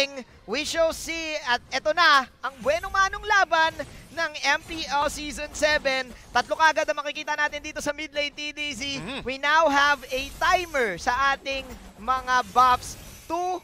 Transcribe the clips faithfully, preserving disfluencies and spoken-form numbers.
interesting. We shall see. At eto na, ang buenong-manong laban ng M P L Season seven. Tatlo kagad ang makikita natin dito sa mid lane, T D Z. Mm-hmm. We now have a timer sa ating mga buffs. Two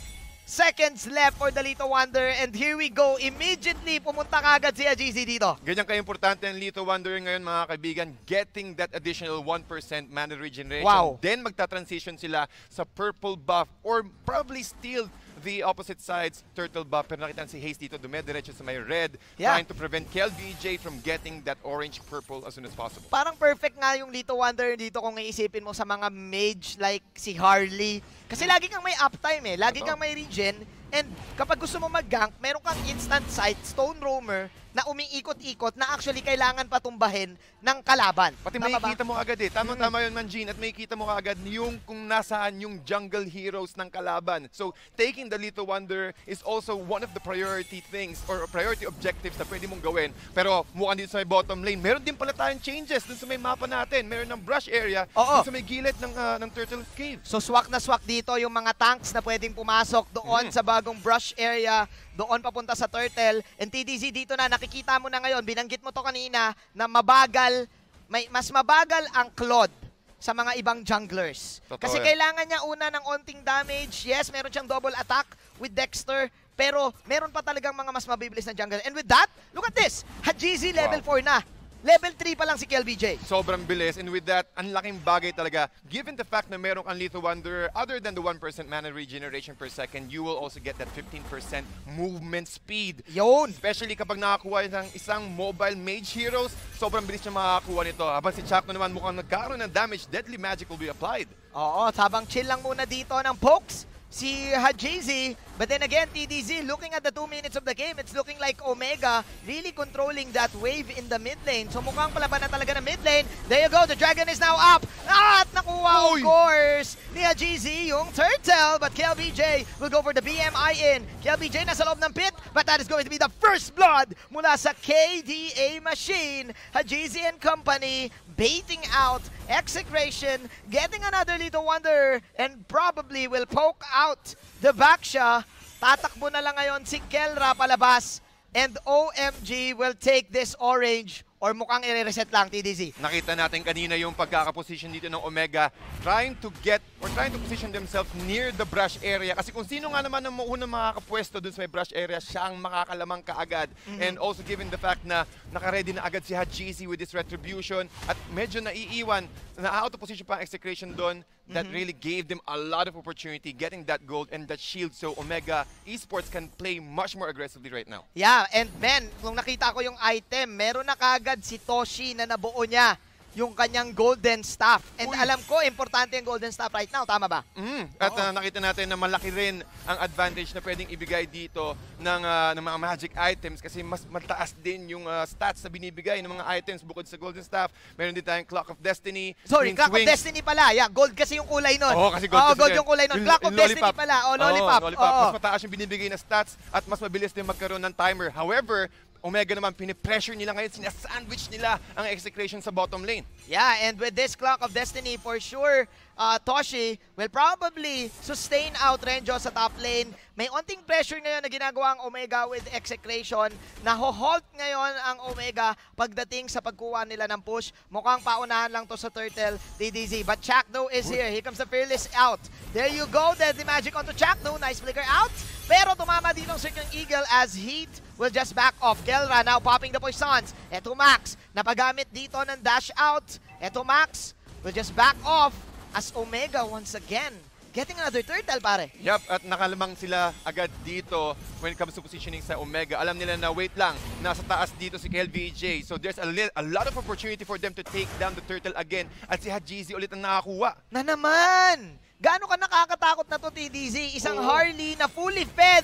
seconds left for the Lito Wonder, and here we go. Immediately, pumunta kagad si Ajizi dito. Ganyan ka-importante ang Lito Wonder ngayon, mga kaibigan, getting that additional one percent mana regeneration. Wow. Then magta-transition sila sa purple buff or probably steal the opposite side's turtle buff. Pero nakita si Haze dito, dumediretso sa may red, yeah, trying to prevent K L B J from getting that orange-purple as soon as possible. Parang perfect nga yung Lito Wonder dito kung iisipin mo sa mga mage like si Harley. Kasi lagi kang may uptime eh, lagi kang may regen, and kapag gusto mo mag-gank, meron kang instant sight, Stone Roamer, na umiikot-ikot na actually kailangan patumbahin ng kalaban. Pati may kita mo agad eh. Tama-tama mm. yun, Manjin. At may kita mo agad yung kung nasaan yung jungle heroes ng kalaban. So, taking the Lito Wonder is also one of the priority things or priority objectives na pwede mong gawin. Pero mukhang dito sa may bottom lane, meron din pala tayong changes dun sa may mapa natin. Meron ng brush area dun sa may gilid ng, uh, ng Turtle Cave. So, swak na swak dito yung mga tanks na pwedeng pumasok doon mm. sa bagong brush area, doon papunta sa Turtle. And T D Z dito na, nakikita mo na ngayon, binanggit mo to kanina, na mabagal, may, mas mabagal ang Claude sa mga ibang junglers. Totoo. Kasi kailangan niya una ng onting damage. Yes, meron siyang double attack with Dexter, pero meron pa talagang mga mas mabibilis na jungler. And with that, look at this! Hajizi level wow. four na. Level three pa lang si K L B J. Sobrang bilis, and with that, ang laking bagay talaga. Given the fact na meron kang Lito Wonder, other than the one percent mana regeneration per second, you will also get that fifteen percent movement speed. Yun! Especially kapag nakakuha ng isang mobile mage heroes, sobrang bilis niya makakakuha nito. Habang si Chakno naman mukhang nagkaroon ng damage, deadly magic will be applied. Oo, sabang chill lang muna dito ng pokes si Hajizi. But then again, T D Z, looking at the two minutes of the game, it's looking like Omega really controlling that wave in the mid lane. So mukhang palaban na talaga ng mid lane. There you go, the dragon is now up. At nakuha, of course, ni Hajizi yung turtle. But K L B J will go for the B M I in. K L B J nasa loob ng pit, but that is going to be the first blood mula sa K D A machine. Hajizi and company baiting out Execration, getting another Lito Wonder, and probably will poke out the Baksha. Tatakbo na lang ngayon si Kelra palabas, and O M G will take this orange, or mukhang i-reset lang, T D Z. Nakita natin kanina yung pagkakaposition dito ng Omega, trying to get or trying to position themselves near the brush area. Kasi kung sino nga naman ang unang makakapwesto dun sa may brush area, siya ang makakalamang kaagad. Mm-hmm. And also given the fact na nakaready na agad si Hajizi with this retribution, at medyo naiiwan, na out of position pa ang Execration doon, that mm-hmm. really gave them a lot of opportunity getting that gold and that shield. So Omega Esports can play much more aggressively right now. Yeah, and Ben, nung nakita ko yung item, meron na kagad si Toshi na nabuo niya yung kanyang golden staff. And Uy. alam ko, importante yung golden staff right now. Tama ba? Mm. At uh, nakita natin na malaki rin ang advantage na pwedeng ibigay dito ng, uh, ng mga magic items, kasi mas mataas din yung uh, stats na binibigay ng mga items bukod sa golden staff. Meron din tayong Clock of Destiny. Sorry, Clock of Destiny pala. Yeah, gold kasi yung kulay nun. Oo, oh, kasi gold, oh, kasi gold yung kulay nun. Yung, Clock of yung Destiny pala. Oh, lollipop. Oh, lollipop. Oh. Mas mataas yung binibigay na stats at mas mabilis din magkaroon ng timer. However, Omega naman, pinipressure nila ngayon, sinasandwich nila ang Execration sa bottom lane. Yeah, and with this Clock of Destiny, for sure, uh, Toshi will probably sustain out Renjo sa top lane. May onting pressure ngayon na ginagawa ang Omega with Execration. Naho-halt ngayon ang Omega pagdating sa pagkuha nila ng push. Mukhang paunahan lang to sa Turtle, T D Z. But Chakno is here. Here comes the Fearless out. There you go, Deadly Magic onto Chakno. Nice flicker out. Pero tumama dito ang Circling Eagle as Heat will just back off. Kelra now popping the poisons. Eto Max, napagamit dito ng dash out. Eto Max will just back off as Omega once again getting another turtle, pare. Yup, at nakalamang sila agad dito when it comes to positioning sa Omega. Alam nila na wait lang, nasa taas dito si K L B J. So there's a, a lot of opportunity for them to take down the turtle again. At si Hajizi ulit ang nakakuha. Na naman! Gaano ka nakakatakot na to, T D Z? Isang oh. Harley na fully fed.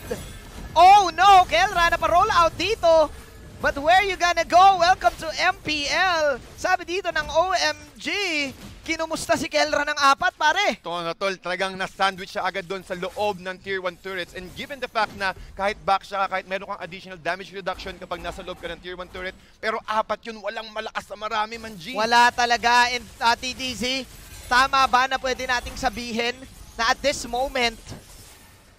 Oh no! Kelra na pa-roll out dito. But where you gonna go? Welcome to M P L. Sabi dito ng O M G, kinumusta si Kelra ng apat, pare? Ito na tol, talagang na-sandwich siya agad doon sa loob ng tier one turrets. And given the fact na kahit back siya, kahit meron kang additional damage reduction kapag nasa loob ka ng tier one turret, pero apat yun, walang malakas na marami, Manji. Wala talaga. And uh, T D Z, tama ba na pwede nating sabihin na at this moment,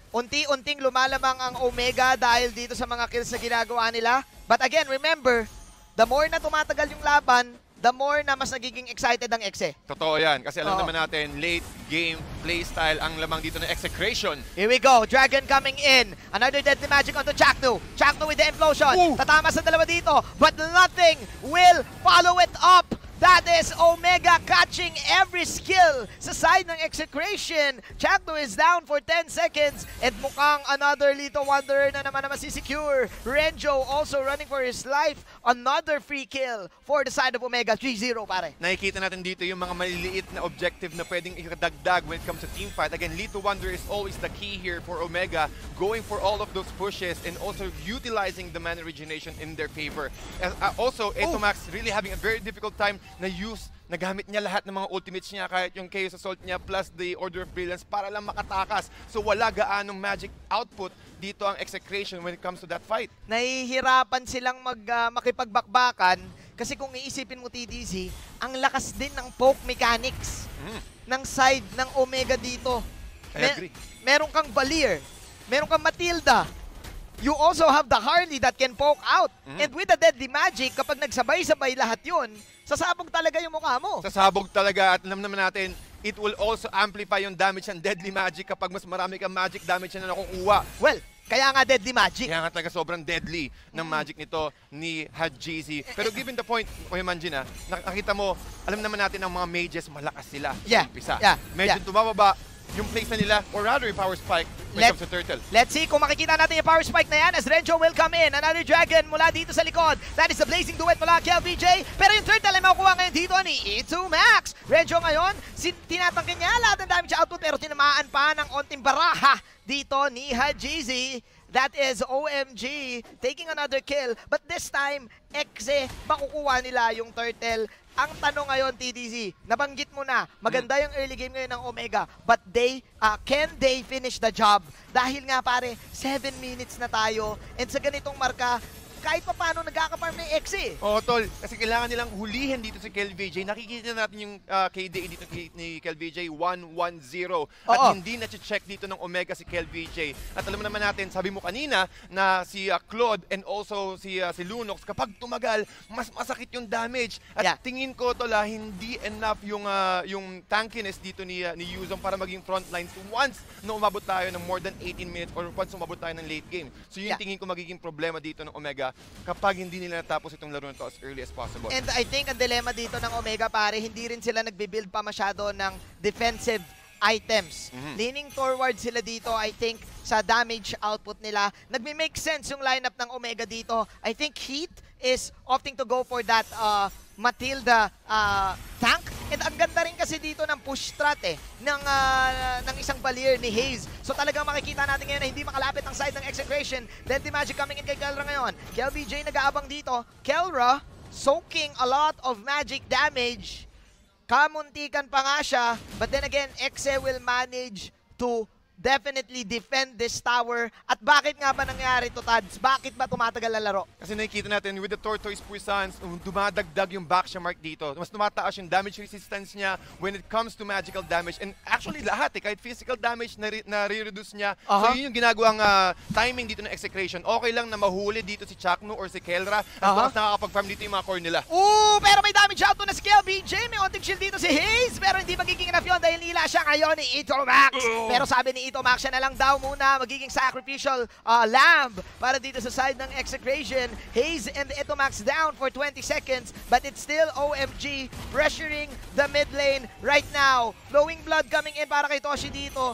unti-unting lumalamang ang Omega dahil dito sa mga kills na ginagawa nila. But again, remember, the more na tumatagal yung laban, the more na mas nagiging excited ang Exe. Totoo yan. Kasi alam Oo. naman natin, late game playstyle ang lamang dito ng Execration. Here we go. Dragon coming in. Another deadly magic onto Chaknu. Chaknu with the implosion. Ooh. Tatama sa dalawa dito. But nothing will follow it up. That is Omega catching every skill sa side ng Execration. Chaknu is down for ten seconds. And mukhang another Lito Wanderer na naman na masisecure. Renjo also running for his life. Another free kill for the side of Omega. three zero pare. Nakikita natin dito yung mga maliliit na objective na pwedeng ikadagdag when it comes to team fight. Again, Lito Wonder is always the key here for Omega, going for all of those pushes and also utilizing the mana regeneration in their favor. Uh, uh, also, Etomax really having a very difficult time na use, nagamit niya lahat ng mga ultimates niya, kahit yung Chaos Assault niya plus the Order of Brilliance para lang makatakas. So wala gaanong magic output dito ang Execration when it comes to that fight. Nahihirapan silang mag, uh, makipagbakbakan kasi kung iisipin mo T D Z, ang lakas din ng poke mechanics Mm. ng side ng Omega dito. I agree. Meron kang Valier, meron kang Matilda. You also have the Harley that can poke out. Mm. And with the Deadly Magic, kapag nagsabay-sabay lahat yun, sasabog talaga yung mukha mo. Sasabog talaga at alam naman natin, it will also amplify yung damage ng Deadly Magic kapag mas marami kang magic damage na nakukuha. Well, kaya nga Deadly Magic. Kaya nga talaga sobrang deadly ng magic nito ni Hadjizi. Pero given the point, Kuya Manjin, ah, nakakita mo, alam naman natin ang mga mages, malakas sila. Yeah, sa umpisa. yeah, Medyo yeah. tumababa yung place na nila, or rather yung power spike when Let- it comes to Turtle. Let's see kung makikita natin yung power spike na yan as Renjo will come in. Another dragon mula dito sa likod. That is the blazing duet mula kay L V J. Pero yung turtle ay makukuha ngayon dito ni E two Max. Renjo ngayon, sin- tinatangkin niya lahat ng damage output pero tinamaan pa ng onting baraha dito ni Hadjizi. That is O M G taking another kill. But this time, Exe, makukuha nila yung turtle. Ang tanong ngayon, T D Z, nabanggit mo na, maganda yung early game ngayon ng Omega, but they, uh, can they finish the job? Dahil nga pare, seven minutes na tayo, and sa ganitong marka, kahit pa paano nagkakaparm ng Exe. Oo, tol. Kasi kailangan nilang hulihin dito si Kel V J. Nakikita natin yung uh, K D A dito kay- ni Kel V J, one one zero. At Oo. hindi na-check dito ng Omega si Kel V J. At alam mo naman natin, sabi mo kanina, na si uh, Claude and also si uh, si Lunox, kapag tumagal, mas masakit yung damage. At Yeah. tingin ko, tol, ah, hindi enough yung uh, yung tankiness dito ni, uh, ni Yuzong para maging frontlines once na umabot tayo ng more than eighteen minutes or once umabot tayo ng late game. So yun Yeah. tingin ko magiging problema dito ng Omega kapag hindi nila natapos itong laro na to as early as possible. And I think ang dilemma dito ng Omega pare, hindi rin sila nagbe-build pa masyado ng defensive items. Mhm. Leaning forward sila dito, I think, sa damage output nila. Nagme-make sense yung lineup ng Omega dito. I think Heat is opting to go for that uh, Matilda uh, tank. And ang ganda rin kasi dito ng push strat eh, ng, uh, ng isang Valier ni Haze. So talagang makikita natin ngayon na hindi makalapit ang side ng Execration. Deadly Magic coming in kay Kelra ngayon. Kel V J nag-aabang dito. Kelra soaking a lot of magic damage. Kamuntikan pa nga siya, but then again, Exe will manage to definitely defend this tower. At bakit nga ba nangyari to, Tads? Bakit ba tumatagal ang laro? Kasi nakikita natin with the Tortoise Puissance, um, dumadagdag yung Baksha mark dito. Mas tumataas yung damage resistance niya when it comes to magical damage. And actually lahat eh, kahit physical damage na, na reduce niya. Aha. So yun yung ginagawang uh, timing dito ng Execration. Okay lang na mahuli dito si Chaknu or si Kelra. At Aha. mas nakakapag-farm dito yung mga core nila. Ooh, pero may damage out to na si Kel V J. May onting shield dito si Haze. Pero hindi magiging enough yun dahil nila siya ngayon ni Ito Max. Pero sabi ni Ito Max, siya na lang daw muna magiging sacrificial uh, lamb para dito sa side ng Execration. Haze and Ito Max down for twenty seconds. But it's still O M G pressuring the mid lane right now. Flowing blood coming in para kay Toshi dito.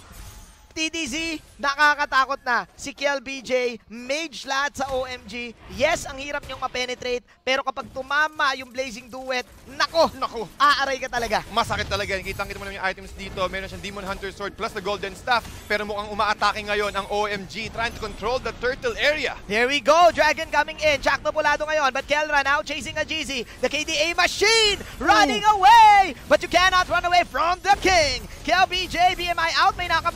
T D Z, nakakatakot na. Si Kel B J, mage lahat sa O M G. Yes, ang hirap niyong ma-penetrate, pero kapag tumama yung Blazing Duet, nako, Naku, aaray ka talaga. masakit talaga. Kitang-kita mo naman yung items dito. Meron siyang Demon Hunter Sword plus the Golden Staff. Pero mukhang umaatake ngayon ang O M G trying to control the turtle area. Here we go, Dragon coming in. Chakno Pulado ngayon, but Kelra now chasing a G Z. The K D A machine running away! But you cannot run away from the king. Kel B J, B M I out. May nakap mula sa Lord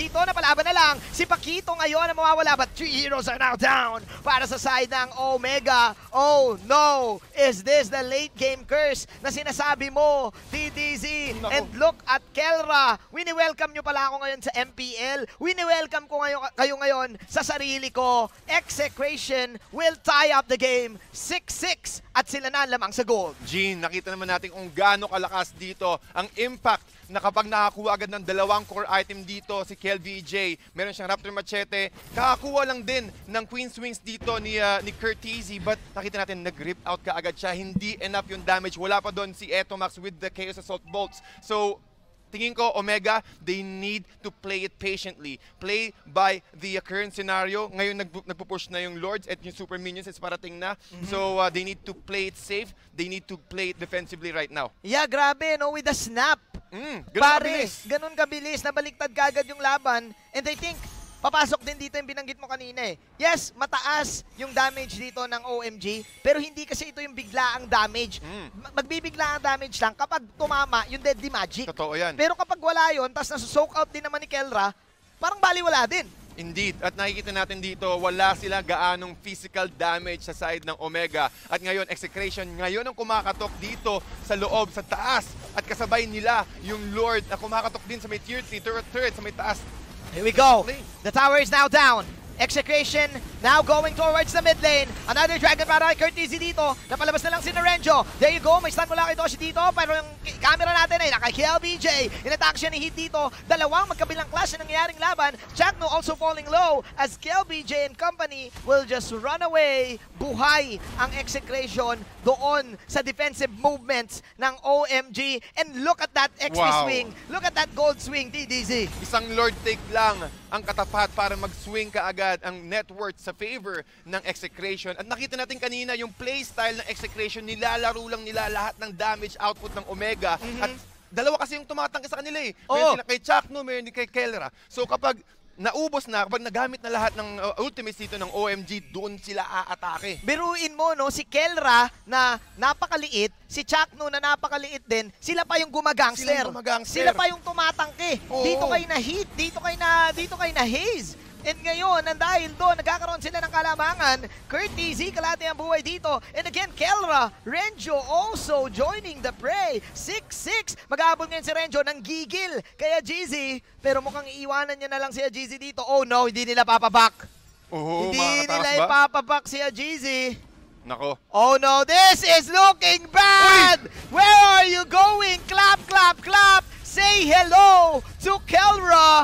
dito, napalaban na lang. Si Paquito ngayon ang mawawala, but three heroes are now down para sa side ng Omega. Oh no! Is this the late game curse na sinasabi mo, T D Z? Naku. And look at Kelra. Wini-welcome nyo pala ako ngayon sa M P L. Wini-welcome ko ngayon, kayo ngayon sa sarili ko. Execration will tie up the game. six six at sila na lamang sa gold. Gene, nakita naman natin kung gaano kalakas dito ang impact na kapag nakakuha agad ng dalawang core item dito si KelVJ, meron siyang Raptor Machete, kakakuha lang din ng Queen's Wings dito ni, uh, ni Curtizy, but nakita natin nag-rip out ka agad siya, hindi enough yung damage, wala pa doon si Etomax with the Chaos Assault Bolts. So, tingin ko, Omega, they need to play it patiently. Play by the uh, current scenario. Ngayon, nag nagpo-push na yung Lords at yung Super Minions is parating na. Mm-hmm. So, uh, they need to play it safe. They need to play it defensively right now. Yeah, grabe, no? With the snap. Mm, ganun Pare, kabilis. ganun kabilis. Nabaliktad kagad yung laban. And I think, papasok din dito yung binanggit mo kanina eh. Yes, mataas yung damage dito ng O M G, pero hindi kasi ito yung biglaang damage. Mm. Magbibigla ang damage lang kapag tumama yung Deadly Magic. Totoo yan. Pero kapag wala yun, tapos nasa-soak out din naman ni Kelra, parang baliwala din. Indeed. At nakikita natin dito, wala sila gaanong physical damage sa side ng Omega. At ngayon, Execration, ngayon ang kumakatok dito sa loob, sa taas. At kasabay nila yung Lord na kumakatok din sa may tier three, turret, turret sa may taas. Here we go. The tower is now down. Execration now going towards the mid lane. Another Dragon para kay Curtizy dito. Napalabas na lang si Narenjo. There you go. May stun mula kay Doshi dito. Pero yung camera natin ay naka-K L B J. In-attack siya ni Heat dito. Dalawang magkabilang clash na nangyayaring laban. Chakno also falling low as K L B J and company will just run away. Buhay ang Execration doon sa defensive movements ng O M G. And look at that X P Wow. swing. Look at that gold swing, T D Z. Isang Lord take lang ang katapat para mag-swing ka agad ang net worth sa favor ng Execration. At nakita natin kanina yung playstyle ng Execration, nilalaro lang nila lahat ng damage output ng Omega. Mm-hmm. At dalawa kasi yung tumatangke sa kanila eh. Oo. Meron sila kay Chakno, meron din kay Kelra. So kapag naubos na, kapag nagamit na lahat ng uh, ultimates dito ng O M G, doon sila aatake. Biruin mo, no, si Kelra na napakaliit, si Chakno na napakaliit din, sila pa yung gumagangster. Sila yung gumagangster. Sila pa yung tumatangke. Oo. Dito kay na Heat, dito kay na, dito kay na Haze. And ngayon, nang dahil doon, nagkakaroon sila ng kalamangan. Curtizy, kalahati ang buhay dito. And again, Kelra, Renjo also joining the fray. six six. Mag-aabol ngayon si Renjo ng gigil. Kaya G Z, pero mukhang iiwanan niya na lang si G Z dito. Oh no, hindi nila papabak. Oo, Hindi makakataas nila ba? ipapabak si G Z. Nako. Oh no, this is looking bad! Uy! Where are you going? Clap, clap, clap! Say hello to Kelra!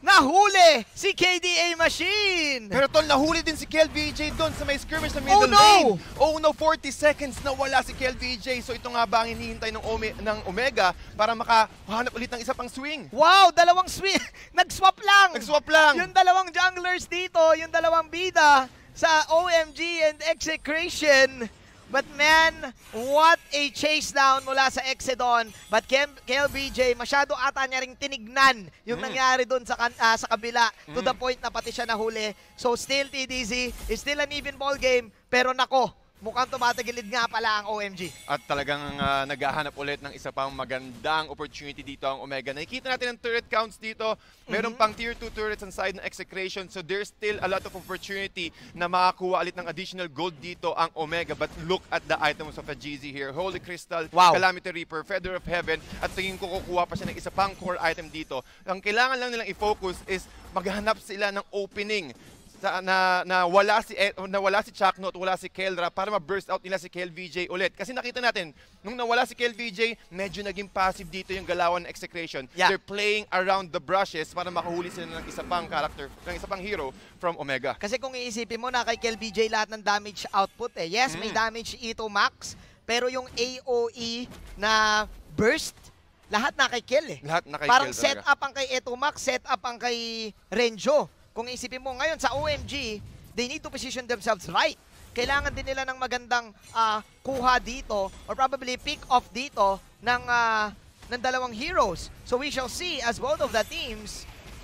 Nahuli si K D A Machine! Pero tol, nahuli din si KelVJ doon sa may skirmish sa Oh, middle no! lane. Oh no, forty seconds na wala si KelVJ. So ito nga ba ang hinihintay ng, Ome ng Omega para makahanap ulit ng isa pang swing? Wow, dalawang swing! Nag-swap lang! Nag-swap lang! Yung dalawang junglers dito, yung dalawang bida sa O M G and Execration. But man, what a chase down mula sa Exedon. But K L B J, masyado ata niya ring tinignan yung Mm. nangyari doon sa, kan uh, sa kabila to Mm. the point na pati siya nahuli. So still T D Z, is still an even ball game. Pero nako, mukhang tumatagilid nga pala ang O M G. At talagang uh, naghahanap ulit ng isa pang magandang opportunity dito ang Omega. Nakikita natin ang turret counts dito. Meron Mhm. pang tier two turrets on side ng Execration. So there's still a lot of opportunity na makakuha ulit ng additional gold dito ang Omega. But look at the items of a G Z here. Holy Crystal, Wow. Calamity Reaper, Feather of Heaven. At tingin ko kukuha pa siya ng isa pang core item dito. Ang kailangan lang nilang i-focus is maghanap sila ng opening. Sa, na, na wala si eh, na wala si Chakno at wala si Kelra para ma-burst out nila si KelVJ ulit. Kasi nakita natin, nung nawala si KelVJ, medyo naging passive dito yung galawan ng Execration. Yeah. They're playing around the brushes para makahuli sila ng isa pang character, ng isa pang hero from Omega. Kasi kung iisipin mo na kay K L B J lahat ng damage output eh. Yes, may Mm. damage E two max, pero yung A O E na burst, lahat na kay Kel eh. Lahat na kay Parang Kel set talaga. up ang kay E two max, set up ang kay Renjo. Kung isipin mo ngayon sa O M G, they need to position themselves right. Kailangan din nila ng magandang ah, kuha dito or probably pick off dito ng, ah, ng dalawang heroes. So we shall see as both of the teams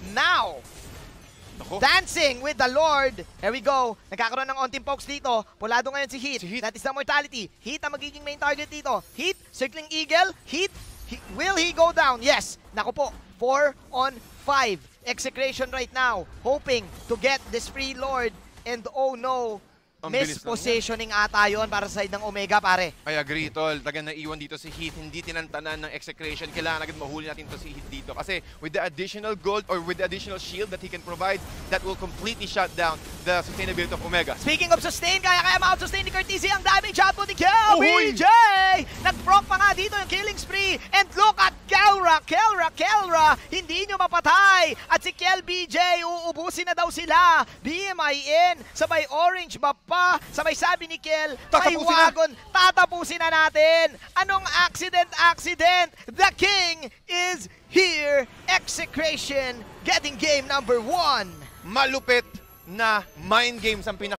now Nako. dancing with the Lord. Here we go. Nagkakaroon ng onting pokes dito. Pulado ngayon si Heat. Si Heat. That is the mortality. Heat ang magiging main target dito. Heat, circling eagle. Heat, he, will he go down? Yes. Naku po. four on five. Execration right now, hoping to get this free Lord. And oh no, Ang bilis lang mispositioning ata yun para sa side ng Omega, pare. I agree, tol. Taga naiwan dito si Heath, hindi tinantanan ng execration. Kailangan agad mahuli natin to si Heath dito. Kasi with the additional gold or with the additional shield that he can provide, that will completely shut down the sustainability of Omega. Speaking of sustain, kaya-kaya ma-out-sustain ni Curtisi ang damage output ni Kel Uy! B J! Nag-proc pa nga dito yung killing spree. And look at Kelra, Kelra, Kelra! Hindi nyo mapatay! At si Kel B J, uubusin na daw sila. B M I in, sabay orange map pa, sabay sabi ni Kel, may Tatapusin na. wagon, tatapusin na natin. Anong accident, accident? The king is here. Execration getting game number one. Malupit na mind games ang pinaka